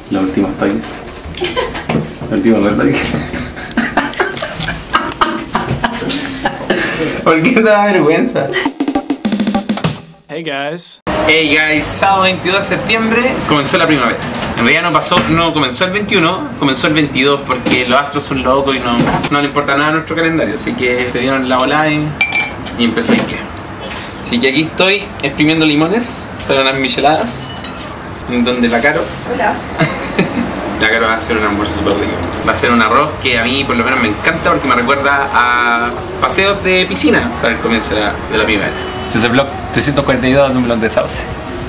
los últimos toques. Los últimos toques. ¿Por qué te da vergüenza? Hey guys. Hey guys, sábado 22 de septiembre comenzó la primavera. En realidad no comenzó el 21, comenzó el 22 porque los astros son locos y no le importa nada a nuestro calendario. Así que se dieron la volada y empezó a ir. Así que aquí estoy exprimiendo limones para unas micheladas. En donde la Caro. Hola. La Caro va a hacer un almuerzo súper rico. Va a hacer un arroz que a mí por lo menos me encanta porque me recuerda a paseos de piscina para el comienzo de la primavera. Este es el vlog 342 de un blog de Sauce.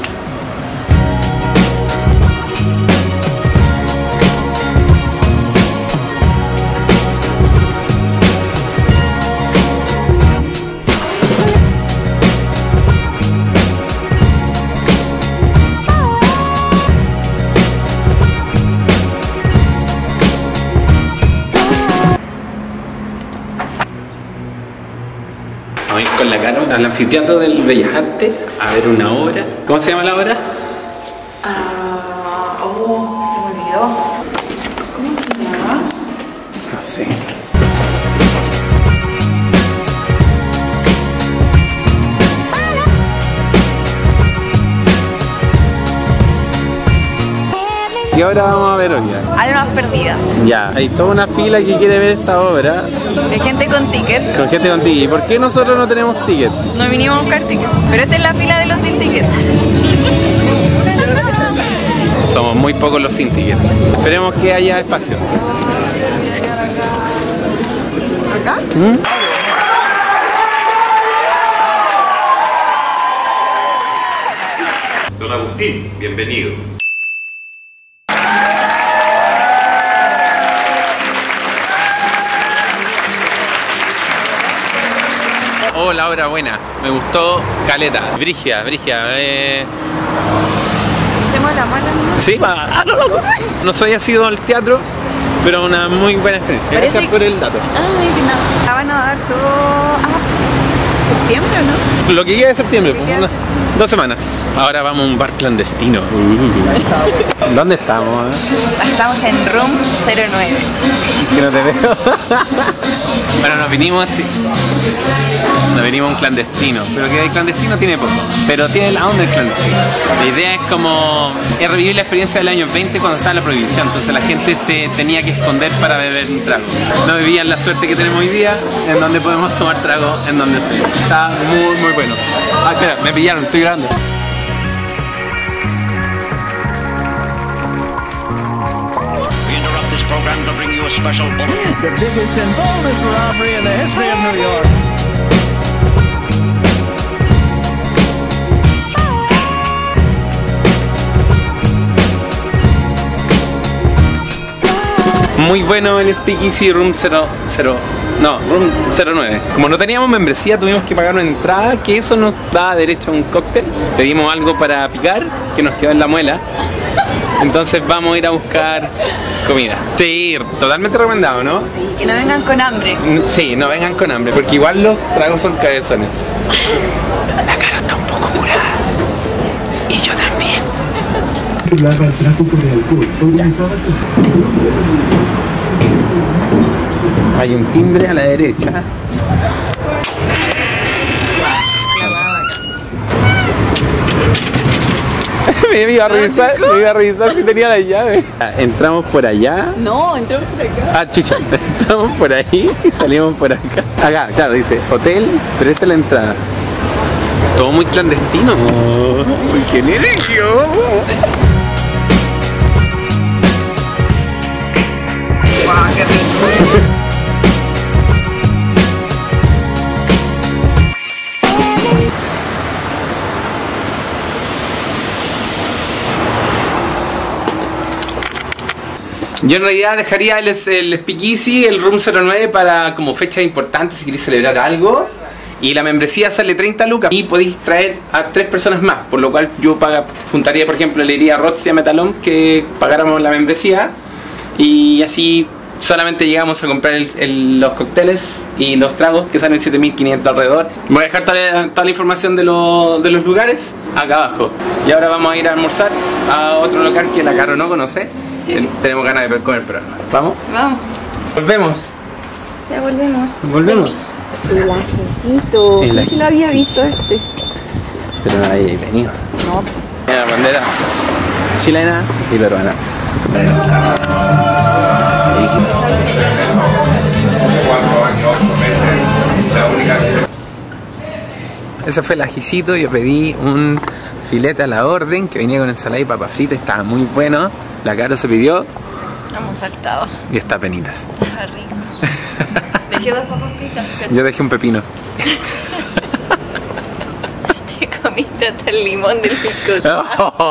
Vamos a ir con la Caro al anfiteatro del Bellas Artes a ver una obra. ¿Cómo se llama la obra? Se me olvidó. ¿Cómo se llama? No sé. ¿Qué obra vamos a ver hoy? Almas perdidas. Ya, hay toda una fila que quiere ver esta obra. De gente con ticket. Con gente con ticket. ¿Y por qué nosotros no tenemos ticket? No vinimos a buscar ticket. Pero esta es la fila de los sin ticket. Somos muy pocos los sin ticket. Esperemos que haya espacio. ¿Acá? Don Agustín, bienvenido. Oh, la obra buena. Me gustó caleta. Brígida. Hacemos la mala. Sí, no soy asiduo al teatro, pero una muy buena experiencia. Parece Gracias por el dato. Ay, que nada. La van a dar todo. ¿Septiembre o no? Lo que queda de septiembre, Lo que queda de septiembre. 2 semanas. Ahora vamos a un bar clandestino. ¿Dónde estamos? Estamos en Room 09. Que no te veo. Bueno, nos vinimos a un clandestino, pero que el clandestino tiene poco, pero tiene la onda del clandestino. La idea es revivir la experiencia del año 20 cuando estaba la prohibición, entonces la gente se tenía que esconder para beber un trago. No vivían la suerte que tenemos hoy día, en donde podemos tomar trago en donde sea. Está muy bueno. Ah, espera, me pillaron, estoy grabando. Program to bring you a special bulletin. The biggest and boldest robbery in the history of New York. Muy bueno el Speakeasy Room 09. Como no teníamos membresía, tuvimos que pagar una entrada, que eso nos daba derecho a un cóctel. Pedimos algo para picar, que nos quedó en la muela. Entonces vamos a ir a buscar comida. Sí, totalmente recomendado, ¿no? Sí, que no vengan con hambre. Sí, no vengan con hambre, porque igual los tragos son cabezones. La cara está un poco curada. Y yo también. Hay un timbre a la derecha. Me iba a revisar si tenía la llave. Entramos por allá. No, entramos por acá. Ah, chucha. Entramos por ahí y salimos por acá. Acá, claro, dice hotel, pero esta es la entrada. Todo muy clandestino. Uy, qué nervio. Wow, qué rico. Yo en realidad dejaría el Speakeasy, el Room 09 para como fechas importantes si queréis celebrar algo. Y la membresía sale 30 lucas y podéis traer a 3 personas más, por lo cual yo juntaría, por ejemplo, le diría a Roxy y a Metalón que pagáramos la membresía y así Solamente llegamos a comprar los cócteles y los tragos que salen 7.500 alrededor. Voy a dejar toda la información de los lugares acá abajo. Y ahora vamos a ir a almorzar a otro local que la Caro no conoce. Tenemos ganas de comer, pero ¿vamos? Vamos. Volvemos. Ya volvemos. Volvemos. El ajicito. El Sí, lo había visto este. Pero no hay venido. No. Mira la bandera chilena y peruanas. Ese fue el ajicito. Yo pedí un filete a la orden que venía con ensalada y papa frita. Estaba muy bueno. La Caro se pidió Hemos saltado. y está penitas. Está rico. Dejé 2 papas fritas. Yo dejé un pepino. Te comiste hasta el limón del pico.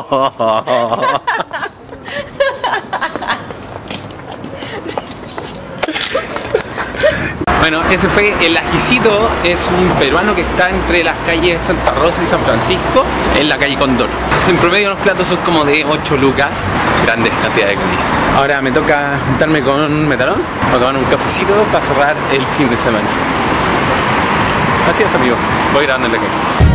Bueno, ese fue el ajicito. Es un peruano que está entre las calles Santa Rosa y San Francisco, en la calle Condor. En promedio los platos son como de 8 lucas, grandes cantidades de comida. Ahora me toca juntarme con Metalón a tomar un cafecito para cerrar el fin de semana. Así es, amigos, voy grabando en la calle.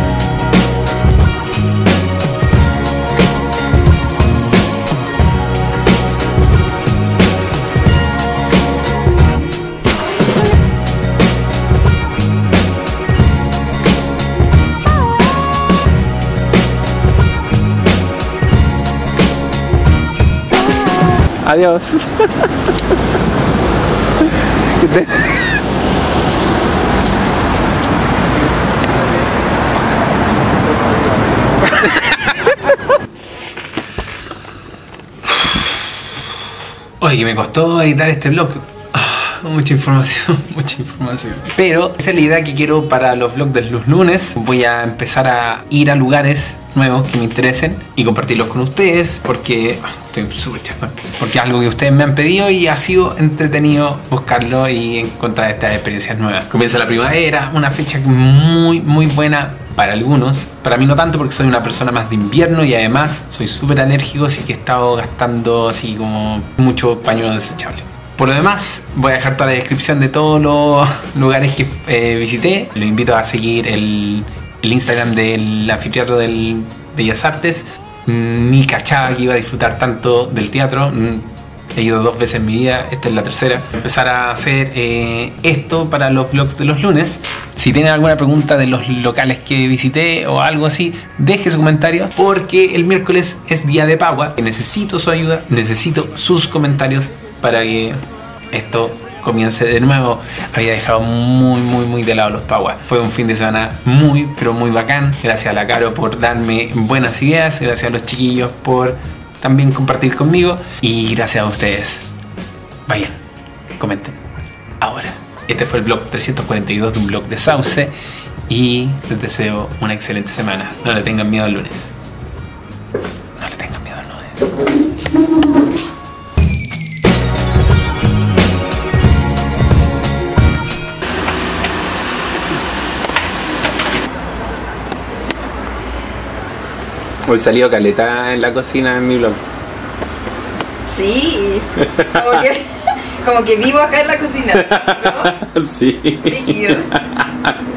Adiós. Oye, que me costó editar este vlog. Mucha información, mucha información. Pero esa es la idea que quiero para los vlogs de los lunes. Voy a empezar a ir a lugares nuevos que me interesen y compartirlos con ustedes porque estoy súper chacón. Porque es algo que ustedes me han pedido y ha sido entretenido buscarlo y encontrar estas experiencias nuevas. Comienza la primavera, una fecha muy buena para algunos. Para mí no tanto porque soy una persona más de invierno y además soy súper alérgico, así que he estado gastando así como mucho pañuelo desechable. Por lo demás, voy a dejar toda la descripción de todos los lugares que visité. Los invito a seguir el Instagram del anfiteatro del Bellas Artes. Ni cachaba que iba a disfrutar tanto del teatro. He ido 2 veces en mi vida, esta es la tercera. Empezar a hacer esto para los vlogs de los lunes. Si tienen alguna pregunta de los locales que visité o algo así, deje su comentario porque el miércoles es día de Pagua. Necesito su ayuda, necesito sus comentarios para que esto comience de nuevo. Había dejado muy de lado los Paguas. Fue un fin de semana muy bacán. Gracias a la Caro por darme buenas ideas. Gracias a los chiquillos por también compartir conmigo. Y gracias a ustedes. Vayan, comenten. Ahora, este fue el vlog 342 de un vlog de Sauce. Y les deseo una excelente semana. No le tengan miedo al lunes. No le tengan miedo al lunes. Hoy salió caleta en la cocina en mi vlog. Sí. Como que vivo acá en la cocina, ¿no? Sí. Líquido.